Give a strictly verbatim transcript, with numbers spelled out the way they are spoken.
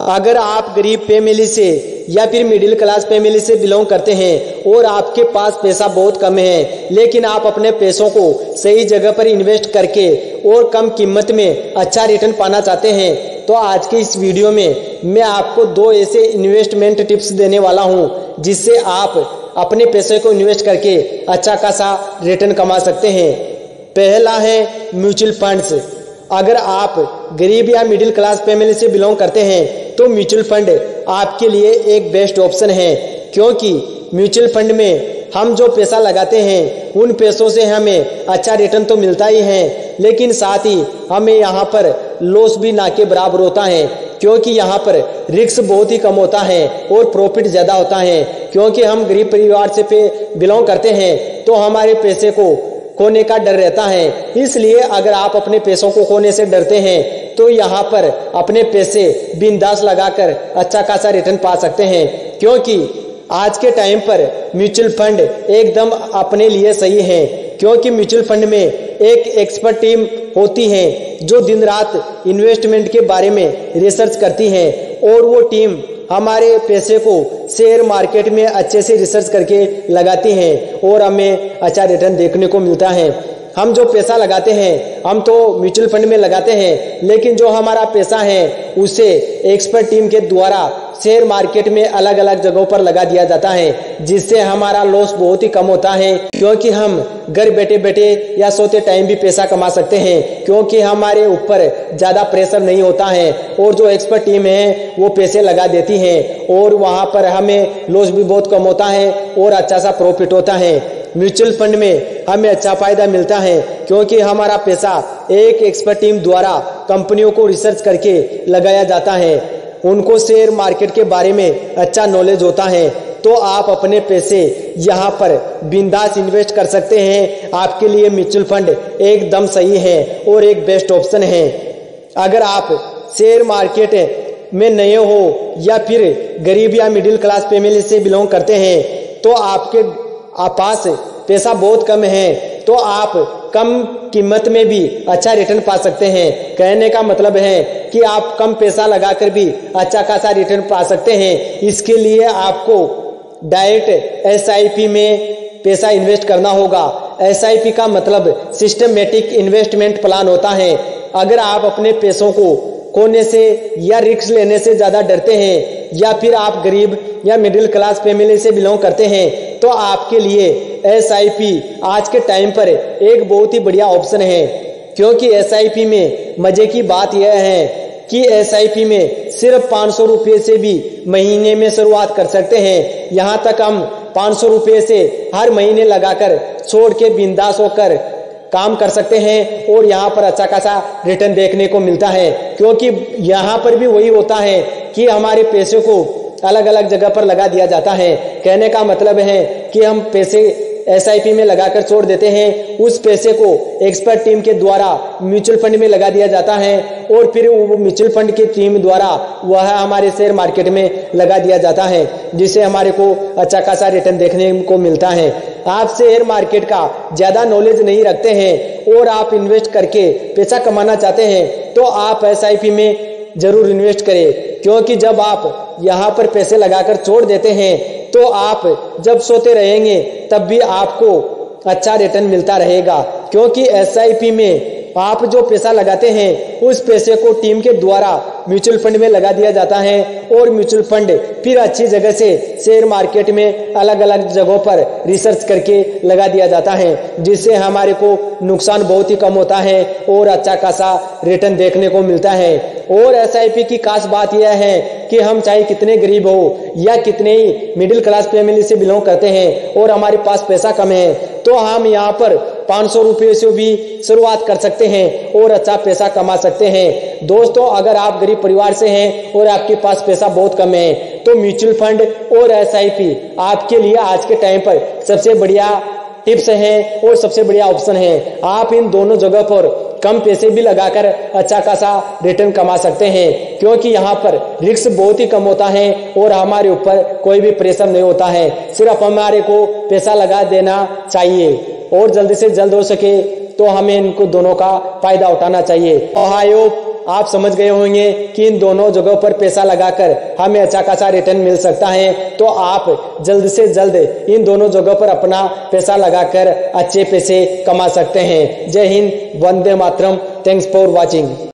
अगर आप गरीब फैमिली से या फिर मिडिल क्लास फैमिली से बिलोंग करते हैं और आपके पास पैसा बहुत कम है, लेकिन आप अपने पैसों को सही जगह पर इन्वेस्ट करके और कम कीमत में अच्छा रिटर्न पाना चाहते हैं, तो आज के इस वीडियो में मैं आपको दो ऐसे इन्वेस्टमेंट टिप्स देने वाला हूं जिससे आप अपने पैसे को इन्वेस्ट करके अच्छा खासा रिटर्न कमा सकते हैं। पहला है म्यूचुअल फंड्स। अगर आप गरीब या मिडिल क्लास फैमिली से बिलोंग करते हैं तो म्यूचुअल फंड आपके लिए एक बेस्ट ऑप्शन है, क्योंकि म्यूचुअल फंड में हम जो पैसा लगाते हैं उन पैसों से हमें अच्छा रिटर्न तो मिलता ही है, लेकिन साथ ही हमें यहाँ पर लॉस भी ना के बराबर होता है, क्योंकि यहाँ पर रिस्क बहुत ही कम होता है और प्रॉफिट ज़्यादा होता है। क्योंकि हम गरीब परिवार से पे बिलोंग करते हैं तो हमारे पैसे को खोने का डर रहता है। इसलिए अगर आप अपने पैसों को खोने से डरते हैं तो यहाँ पर अपने पैसे बिंदास लगाकर अच्छा खासा रिटर्न पा सकते हैं, क्योंकि आज के टाइम पर म्यूचुअल फंड एकदम अपने लिए सही है। क्योंकि म्यूचुअल फंड में एक एक्सपर्ट टीम होती है जो दिन रात इन्वेस्टमेंट के बारे में रिसर्च करती है और वो टीम हमारे पैसे को शेयर मार्केट में अच्छे से रिसर्च करके लगाती हैं और हमें अच्छा रिटर्न देखने को मिलता है। हम जो पैसा लगाते हैं हम तो म्यूचुअल फंड में लगाते हैं, लेकिन जो हमारा पैसा है उसे एक्सपर्ट टीम के द्वारा शेयर मार्केट में अलग अलग जगहों पर लगा दिया जाता है, जिससे हमारा लॉस बहुत ही कम होता है। क्योंकि हम घर बैठे बैठे या सोते टाइम भी पैसा कमा सकते हैं, क्योंकि हमारे ऊपर ज़्यादा प्रेशर नहीं होता है और जो एक्सपर्ट टीम है वो पैसे लगा देती है और वहाँ पर हमें लॉस भी बहुत कम होता है और अच्छा सा प्रॉफिट होता है। म्यूचुअल फंड में हमें अच्छा फायदा मिलता है क्योंकि हमारा पैसा एक एक्सपर्ट टीम द्वारा कंपनियों को रिसर्च करके लगाया जाता है, उनको शेयर मार्केट के बारे में अच्छा नॉलेज होता है, तो आप अपने पैसे यहाँ पर बिंदास इन्वेस्ट कर सकते हैं। आपके लिए म्यूचुअल फंड एकदम सही है और एक बेस्ट ऑप्शन है। अगर आप शेयर मार्केट में नए हो या फिर गरीब या मिडिल क्लास फैमिली से बिलोंग करते हैं तो आपके आप पास पैसा बहुत कम है, तो आप कम कीमत में भी अच्छा रिटर्न पा सकते हैं। कहने का मतलब है कि आप कम पैसा लगाकर भी अच्छा खासा रिटर्न पा सकते हैं। इसके लिए आपको डायरेक्ट एस आई पी में पैसा इन्वेस्ट करना होगा। एस आई पी का मतलब सिस्टमेटिक इन्वेस्टमेंट प्लान होता है। अगर आप अपने पैसों को खोने से या रिस्क लेने से ज़्यादा डरते हैं या फिर आप गरीब या मिडिल क्लास फैमिली से बिलोंग करते हैं तो आपके लिए एस आई पी आज के टाइम पर एक बहुत ही बढ़िया ऑप्शन है। क्योंकि एस आई पी में मजे की बात यह है कि एस आई पी में सिर्फ पाँच सौ रुपये से भी महीने में शुरुआत कर सकते हैं। यहाँ तक हम पाँच सौ रुपये से हर महीने लगाकर छोड़ के बिंदास होकर काम कर सकते हैं और यहाँ पर अच्छा खासा रिटर्न देखने को मिलता है। क्योंकि यहाँ पर भी वही होता है कि हमारे पैसे को अलग अलग जगह पर लगा दिया जाता है। कहने का मतलब है कि हम पैसे एस आई पी में लगाकर छोड़ देते हैं, उस पैसे को एक्सपर्ट टीम के द्वारा म्यूचुअल फंड में लगा दिया जाता है और फिर वो म्यूचुअल फंड की टीम द्वारा वह हमारे शेयर मार्केट में लगा दिया जाता है, जिससे हमारे को अच्छा खासा रिटर्न देखने को मिलता है। आप शेयर मार्केट का ज़्यादा नॉलेज नहीं रखते हैं और आप इन्वेस्ट करके पैसा कमाना चाहते हैं तो आप एस आई पी में जरूर इन्वेस्ट करें। क्योंकि जब आप यहाँ पर पैसे लगाकर छोड़ देते हैं तो आप जब सोते रहेंगे तब भी आपको अच्छा रिटर्न मिलता रहेगा। क्योंकि एस आई पी में आप जो पैसा लगाते हैं उस पैसे को टीम के द्वारा म्यूचुअल फंड में लगा दिया जाता है और म्यूचुअल फंड फिर अच्छी जगह से शेयर मार्केट में अलग अलग जगहों पर रिसर्च करके लगा दिया जाता है, जिससे हमारे को नुकसान बहुत ही कम होता है और अच्छा खासा रिटर्न देखने को मिलता है। और एस आई पी की खास बात यह है कि हम चाहे कितने गरीब हो या कितने ही मिडिल क्लास फैमिली से बिलोंग करते हैं और हमारे पास पैसा कम है तो हम यहाँ पर पाँच सौ रुपये से भी शुरुआत कर सकते हैं और अच्छा पैसा कमा सकते हैं। दोस्तों, अगर आप गरीब परिवार से हैं और आपके पास पैसा बहुत कम है तो म्यूचुअल फंड और एस आई पी आपके लिए आज के टाइम पर सबसे बढ़िया टिप्स है और सबसे बढ़िया ऑप्शन है। आप इन दोनों जगह पर कम पैसे भी लगाकर अच्छा खासा रिटर्न कमा सकते हैं, क्योंकि यहाँ पर रिस्क बहुत ही कम होता है और हमारे ऊपर कोई भी प्रेशर नहीं होता है। सिर्फ हमारे को पैसा लगा देना चाहिए और जल्दी से जल्द हो सके तो हमें इनको दोनों का फायदा उठाना चाहिए। आई होप आप समझ गए होंगे कि इन दोनों जगहों पर पैसा लगाकर हमें अच्छा खासा रिटर्न मिल सकता है। तो आप जल्द से जल्द इन दोनों जगहों पर अपना पैसा लगाकर अच्छे पैसे कमा सकते हैं। जय हिंद, वंदे मातरम। Thanks for watching.